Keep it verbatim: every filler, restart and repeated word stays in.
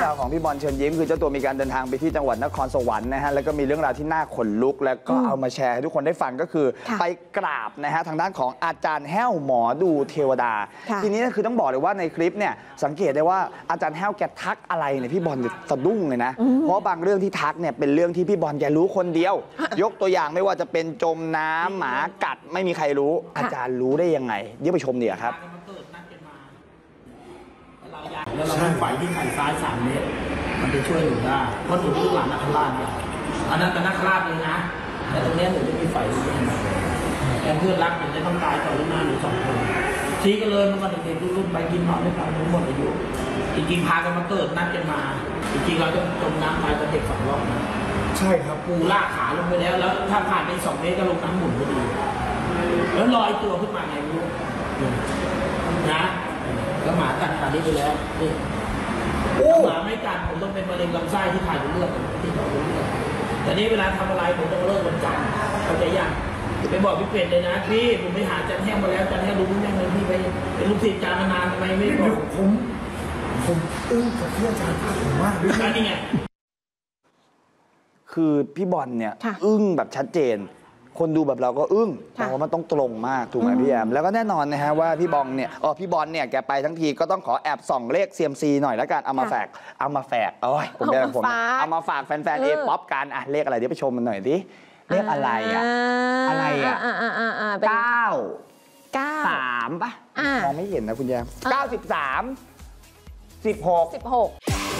ราวของพี่บอลเชิญยิ้มคือเจ้าตัวมีการเดินทางไปที่จังหวัดนครสวรรค์นะฮะแล้วก็มีเรื่องราวที่น่าขนลุกแล้วก็เอามาแชร์ให้ทุกคนได้ฟังก็คือไปกราบนะฮะทางด้านของอาจารย์แห้วหมอดูเทวดาทีนี้คือต้องบอกเลยว่าในคลิปเนี่ยสังเกตได้ว่าอาจารย์แห้วแกทักอะไรเนี่ยพี่บอลสะดุ้งเลยนะเพราะบางเรื่องที่ทักเนี่ยเป็นเรื่องที่พี่บอลแกรู้คนเดียวยกตัวอย่างไม่ว่าจะเป็นจมน้ำหมากัดไม่มีใครรู้อาจารย์รู้ได้ยังไงเดี๋ยวไปชมเดี๋ยวครับแล้วเราไฟที่ไข่ซ้ายสามเมตรมันจะช่วยหนูได้เพราะหนูลูกหลานนักราชเนี่ยอันนั้นเป็นนักราชเลยนะแต่ตรงนี้หนูจะมีไฟอยู่เองแต่เพื่อนรักหนูจะต้องตายต่อหรือหน้าหนูสองคนชี้กันเลยมันก็เด็กๆรุ่นๆไปกินหนอนไม่ฟังหมดอายุจริงๆพากันมาเกิดนัดกันมาจริงๆเราต้องจมน้ำตายกับเด็กสองรอบนะใช่ครับปูลากขาลงไปแล้วแล้วถ้าผ่านไปสองเมตรก็ลงน้ำหมุนพอดีแล้วลอยตัวขึ้นมาไงรู้นะแล้วหมากัดขานี้ไปแล้วนี่หมาไม่กัดผมต้องเป็นมะเร็งลำไส้ที่ถ่ายเป็นเลือดที่ต่อเป็นเลือดแต่นี่เวลาทำอะไรผมต้องเลิกวันจันทร์เข้าใจยังไปบอกพี่เป็ดเลยนะพี่ผมไปหาจันแห้งมาแล้วจันแห้งรู้แม่งเลยพี่ไปเป็นลูกศิษย์จานมานานทำไมไม่บอกผมผมอึ้งกับที่อาจารย์พูดผมมากด้วยนี่ไงคือพี่บอลเนี่ยอึ้งแบบชัดเจนคนดูแบบเราก็อึ้งเพราะว่ามันต้องตรงมากถูกไหมพี่แอมแล้วก็แน่นอนนะฮะว่าพี่บอลเนี่ยอ๋อพี่บอลเนี่ยแกไปทั้งทีก็ต้องขอแอบส่องเลข ซี เอ็ม ซี หน่อยแล้วกันเอามาแฝกเอามาแฝกเอ้ยผมเป็นผมเอามาฝากแฟนๆเอป๊อปกันอ่ะเลขอะไรเดี๋ยวไปชมมันหน่อยดิเลขอะไรอ่ะอะไรอ่ะเก้าเก้าสามป่ะมองไม่เห็นนะคุณแยมเก้าสิบสามสิบหกสิบหก